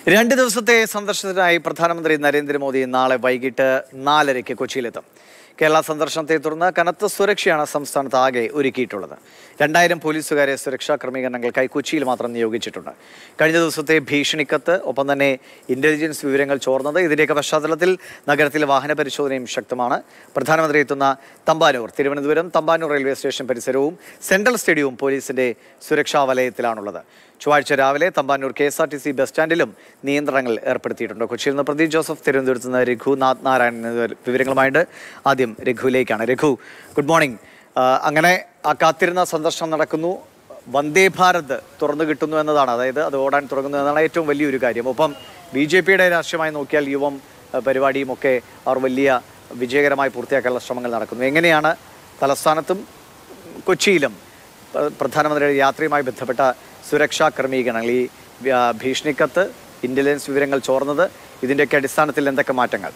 2 ദിവസത്തെ സന്ദർശനത്തിനായി പ്രധാനമന്ത്രി നരേന്ദ്ര മോദി നാളെ വൈകിട്ട് 4:30 കൊച്ചിയിലെത്തും. കേരള സന്ദർശനത്തെ തുടർന്ന് കനത്ത സുരക്ഷയാണ് സംസ്ഥാനത്ത് ആകെ ഒരുക്കിയിട്ടുള്ളത്. 2000 പോലീസുകാരെ സുരക്ഷാ ക്രമീകരണങ്ങൾക്കായി കൊച്ചിയിൽ മാത്രം നിയോഗിച്ചിട്ടുണ്ട്. കഴിഞ്ഞ ദിവസത്തെ ഭീഷണിക്കത്ത്, ഒപ്പം തന്നെ ഇന്റലിജൻസ് വിവരങ്ങൾ ചോർന്നത്, ഇതിന്റെയൊക്കെ പശ്ചാത്തലത്തിൽ നഗരത്തിൽ വാഹന പരിശോധനയും ശക്തമാണ്. പ്രധാനമന്ത്രി എത്തുന്ന തമ്പാനൂർ, തിരുവനന്തപുരം തമ്പാനൂർ റെയിൽവേ സ്റ്റേഷൻ പരിസരവും സെൻട്രൽ സ്റ്റേഡിയവും പോലീസിന്റെ സുരക്ഷാ വലയത്തിലാണുള്ളത്. ചൊവ്വാഴ്ച രാവിലെ തമ്പാനൂർ KSRTC ബസ് സ്റ്റാൻഡിലും നിയന്ത്രണങ്ങൾ ഏർപ്പെടുത്തിയിട്ടുണ്ട്. കൊച്ചിയിൽ നിന്ന് പ്രദീപ് ജോസഫ്, തിരുവനന്തപുരത്ത് നിന്ന് രഘുനാഥ് നാരായണൻ വിവരങ്ങളുമായിട്ട്. ആദ്യം രഘുവിലേക്കാണ്. Raghu, good morning. അങ്ങനെ ആ കാത്തിരുന്ന സന്ദർശനം നടക്കുന്നു. വന്ദേ ഭാരത് തുറന്നു കിട്ടുന്നു എന്നതാണ്, അതായത് അത് ഓടാൻ തുടങ്ങുന്നു എന്നതാണ് ഏറ്റവും വലിയൊരു കാര്യം. ഒപ്പം BJPയുടെ രാഷ്ട്രീയമായി നോക്കിയാൽ യുവം പരിപാടിയും ഒക്കെ അവർ വലിയ വിജയകരമായി പൂർത്തിയാക്കാനുള്ള ശ്രമങ്ങൾ നടക്കുന്നു. എങ്ങനെയാണ് തലസ്ഥാനത്തും കൊച്ചിയിലും പ്രധാനമന്ത്രിയുടെ യാത്രയുമായി ബന്ധപ്പെട്ട സുരക്ഷാ ക്രമീകരണങ്ങൾ, ഈ ഭീഷണിക്കത്ത്, ഇന്റലിജൻസ് വിവരങ്ങൾ ചോർന്നത്, ഇതിൻ്റെയൊക്കെ അടിസ്ഥാനത്തിൽ എന്തൊക്കെ മാറ്റങ്ങൾ?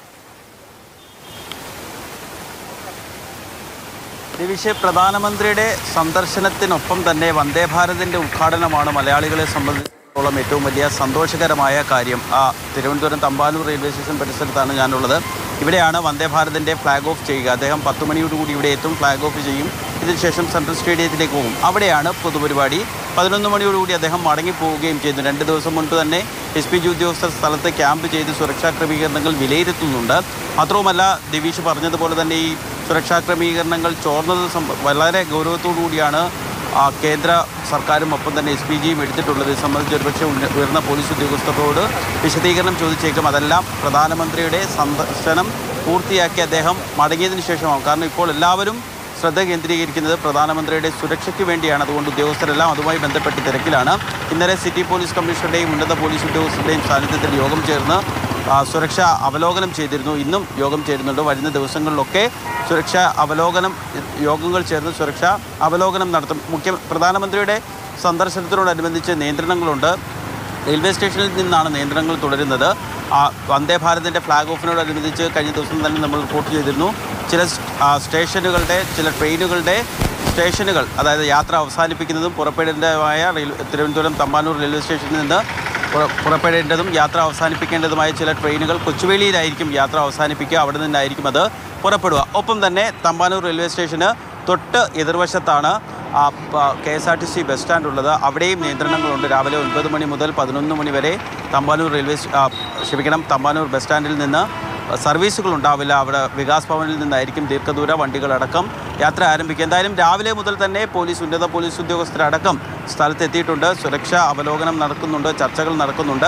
പ്രധാനമന്ത്രിയുടെ സന്ദർശനത്തിനൊപ്പം തന്നെ വന്ദേ ഭാരതിൻ്റെ ഉദ്ഘാടനമാണ് മലയാളികളെ സംബന്ധിച്ചിടത്തോളം ഏറ്റവും വലിയ സന്തോഷകരമായ കാര്യം. തിരുവനന്തപുരം തമ്പാനൂർ റെയിൽവേ സ്റ്റേഷൻ പരിസരത്താണ് ഞാനുള്ളത്. ഇവിടെയാണ് വന്ദേ ഭാരതിൻ്റെ ഫ്ലാഗ് ഓഫ് ചെയ്യുക. അദ്ദേഹം 10 മണിയോടുകൂടി ഇവിടെ എത്തും, ഫ്ലാഗ് ഓഫ് ചെയ്യും. ഇതിനുശേഷം സെൻട്രൽ സ്റ്റേഡിയത്തിലേക്ക് പോകും. അവിടെയാണ് പൊതുപരിപാടി. 11 മണിയോടുകൂടി അദ്ദേഹം മടങ്ങിപ്പോവുകയും ചെയ്തു. 2 ദിവസം മുൻപ് തന്നെ SPG ഉദ്യോഗസ്ഥർ സ്ഥലത്ത് ക്യാമ്പ് ചെയ്ത് സുരക്ഷാ ക്രമീകരണങ്ങൾ വിലയിരുത്തുന്നുണ്ട്. മാത്രവുമല്ല, ദിവീഷ് പറഞ്ഞതുപോലെ തന്നെ ഈ സുരക്ഷാ ക്രമീകരണങ്ങൾ ചോർന്നത് വളരെ ഗൗരവത്തോടു കൂടിയാണ് കേന്ദ്ര സർക്കാരും ഒപ്പം തന്നെ SPGയും എടുത്തിട്ടുള്ളത്. ഇത് സംബന്ധിച്ച് ഒരുപക്ഷെ ഉയർന്ന പോലീസ് ഉദ്യോഗസ്ഥരോട് വിശദീകരണം ചോദിച്ചേക്കും. അതെല്ലാം പ്രധാനമന്ത്രിയുടെ സന്ദർശനം പൂർത്തിയാക്കി അദ്ദേഹം മടങ്ങിയതിന് ശേഷമാകും. കാരണം ഇപ്പോൾ എല്ലാവരും ശ്രദ്ധ കേന്ദ്രീകരിക്കുന്നത് പ്രധാനമന്ത്രിയുടെ സുരക്ഷയ്ക്ക് വേണ്ടിയാണ്. അതുകൊണ്ട് ഉദ്യോഗസ്ഥരെല്ലാം അതുമായി ബന്ധപ്പെട്ട് തിരക്കിലാണ്. ഇന്നലെ സിറ്റി പോലീസ് കമ്മീഷണറുടെയും ഉന്നത പോലീസ് ഉദ്യോഗസ്ഥരുടെയും സാന്നിധ്യത്തിൽ യോഗം ചേർന്ന് സുരക്ഷ അവലോകനം ചെയ്തിരുന്നു. ഇന്നും യോഗം ചേരുന്നുണ്ട്. വരുന്ന ദിവസങ്ങളിലൊക്കെ സുരക്ഷാ അവലോകനം യോഗങ്ങൾ ചേർന്ന് സുരക്ഷാ അവലോകനം നടത്തും. പ്രധാനമന്ത്രിയുടെ സന്ദർശനത്തിനോടനുബന്ധിച്ച് നിയന്ത്രണങ്ങളുണ്ട്. റെയിൽവേ സ്റ്റേഷനിൽ നിന്നാണ് നിയന്ത്രണങ്ങൾ തുടരുന്നത്. വന്ദേ ഭാരതിൻ്റെ ഫ്ലാഗ് ഓഫിനോടനുബന്ധിച്ച് കഴിഞ്ഞ ദിവസം തന്നെ നമ്മൾ റിപ്പോർട്ട് ചെയ്തിരുന്നു. ചില സ്റ്റേഷനുകളുടെ, ചില ട്രെയിനുകളുടെ സ്റ്റേഷനുകൾ, അതായത് യാത്ര അവസാനിപ്പിക്കുന്നതും പുറപ്പെടേണ്ടതുമായ തിരുവനന്തപുരം തമ്പാനൂർ റെയിൽവേ സ്റ്റേഷനിൽ നിന്ന് പുറപ്പെടേണ്ടതും യാത്ര അവസാനിപ്പിക്കേണ്ടതുമായ ചില ട്രെയിനുകൾ കൊച്ചുവേളിയിലായിരിക്കും യാത്ര അവസാനിപ്പിക്കുക. അവിടെ നിന്നായിരിക്കും അത് പുറപ്പെടുക. ഒപ്പം തന്നെ തമ്പാനൂർ റെയിൽവേ സ്റ്റേഷന് തൊട്ട് എതിർവശത്താണ് KSRTC ബസ് സ്റ്റാൻഡ് ഉള്ളത്. അവിടെയും നിയന്ത്രണങ്ങളുണ്ട്. രാവിലെ 9 മണി മുതൽ 11 മണി വരെ തമ്പാനൂർ തമ്പാനൂർ ബസ് സ്റ്റാൻഡിൽ നിന്ന് സർവീസുകൾ ഉണ്ടാവില്ല. അവിടെ വികാസ് ഭവനിൽ നിന്നായിരിക്കും ദീർഘദൂര വണ്ടികളടക്കം യാത്ര ആരംഭിക്കുക. എന്തായാലും രാവിലെ മുതൽ തന്നെ ഉന്നത പോലീസ് ഉദ്യോഗസ്ഥരടക്കം സ്ഥലത്തെത്തിയിട്ടുണ്ട്. സുരക്ഷാ അവലോകനം നടക്കുന്നുണ്ട്, ചർച്ചകൾ നടക്കുന്നുണ്ട്.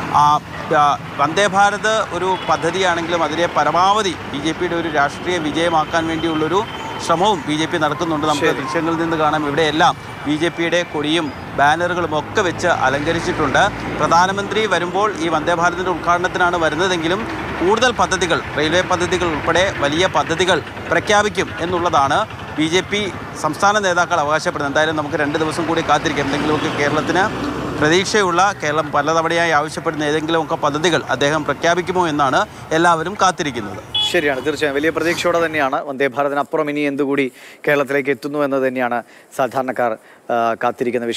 വന്ദേ ഭാരത് ഒരു പദ്ധതിയാണെങ്കിലും അതിനെ പരമാവധി BJPയുടെ ഒരു രാഷ്ട്രീയ വിജയമാക്കാൻ വേണ്ടിയുള്ളൊരു ശ്രമവും BJP നടക്കുന്നുണ്ട്. നമുക്ക് ദൃശ്യങ്ങളിൽ നിന്ന് കാണാം. ഇവിടെയെല്ലാം BJPയുടെ കൊടിയും ബാനറുകളും ഒക്കെ വെച്ച് അലങ്കരിച്ചിട്ടുണ്ട്. പ്രധാനമന്ത്രി വരുമ്പോൾ ഈ വന്ദേ ഭാരതിൻ്റെ ഉദ്ഘാടനത്തിനാണ് വരുന്നതെങ്കിലും കൂടുതൽ പദ്ധതികൾ, റെയിൽവേ പദ്ധതികൾ ഉൾപ്പെടെ വലിയ പദ്ധതികൾ പ്രഖ്യാപിക്കും എന്നുള്ളതാണ് BJP സംസ്ഥാന നേതാക്കൾ അവകാശപ്പെടുന്നത്. എന്തായാലും നമുക്ക് 2 ദിവസം കൂടി കാത്തിരിക്കാം. എന്തെങ്കിലുമൊക്കെ കേരളത്തിന് പ്രതീക്ഷയുള്ള, കേരളം പലതവണയായി ആവശ്യപ്പെടുന്ന ഏതെങ്കിലുമൊക്കെ പദ്ധതികൾ അദ്ദേഹം പ്രഖ്യാപിക്കുമോ എന്നാണ് എല്ലാവരും കാത്തിരിക്കുന്നത്. ശരിയാണ്, തീർച്ചയായും വലിയ പ്രതീക്ഷയോടെ തന്നെയാണ്. വന്ദേ ഭാരതിനപ്പുറം ഇനി എന്തുകൂടി കേരളത്തിലേക്ക് എത്തുന്നു എന്ന് തന്നെയാണ് സാധാരണക്കാർ കാത്തിരിക്കുന്ന വിഷയം.